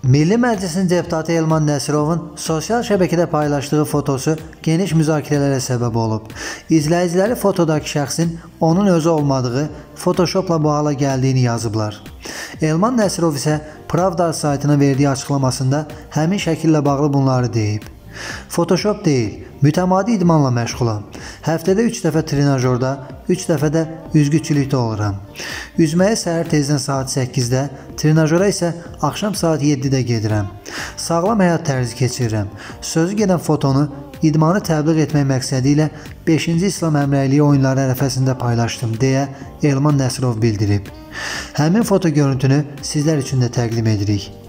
Milli Məclisin deputatı Elman Nəsirovun sosial şəbəkədə paylaşdığı fotosu geniş müzakirələrə səbəb olub. İzləyiciləri fotodakı şəxsin onun özü olmadığı, Photoshopla bu hala gəldiyini yazıblar. Elman Nəsirov isə Pravda saytına verdiyi açıqlamasında həmin şəkillə bağlı bunları deyib. Photoshop deyil, mütəmadi idmanla məşğulam. Həftədə 3 dəfə trenajorda, 3 dəfə də üzgüçülükdə oluram. Üzməyə səhər tezdən saat 8-də, trenajora isə axşam saat 7-də gedirəm. Sağlam həyat tərzi keçirirəm. Sözü gedən fotonu idmanı təbliğ etmək məqsədi ilə 5-ci İslam Əmrəliyi oyunları ərəfəsində paylaşdım, deyə Elman Nəsirov bildirib. Həmin foto görüntünü sizlər üçün də təqdim edirik.